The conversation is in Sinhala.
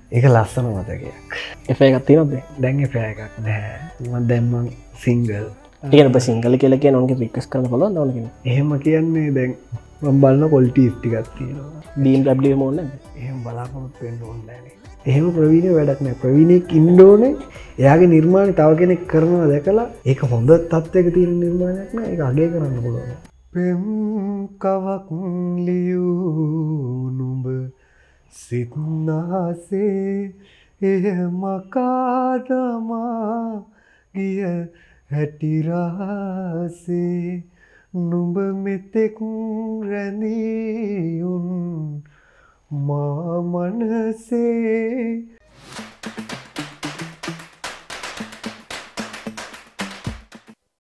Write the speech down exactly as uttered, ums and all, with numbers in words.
ඒක ලස්සන මතකයක්. එෆ එකක් තියෙනවද? දැන් එපා එකක් නැහැ. මම දැන් මං සිංගල්. ඒ කියන්නේ සිංගල් කියලා කියන උන්ගේ රික්වෙස්ට් කරන්න පුළුවන් නෝන කෙනෙක්. එහෙම කියන්නේ දැන් මම බලන ක්වොලිටිස් ටිකක් තියෙනවා. බී එම් ඩබ්ලිව් එහෙම ඕනේ නැද්ද? එහෙම බලාපොරොත්තු වෙන්න ඕනේ නැහැ. එහෙම ප්‍රවීණ වැඩක් නෑ. ප්‍රවීණෙක් ඉන්න ඕනේ. එයාගේ නිර්මාණය තව කෙනෙක් කරනවා දැකලා ඒක හොඳ තත්ත්වයක තියෙන නිර්මාණයක් නෑ. ඒක අගය කරන්න පුළුවන්. පෙම් කවක් ලියූ නුඹ සිත්නාසේ එහෙම කාදමා ගිය හැටිරාසේ නුඹ මෙතෙක් රැඳීයුන් මා මනසේ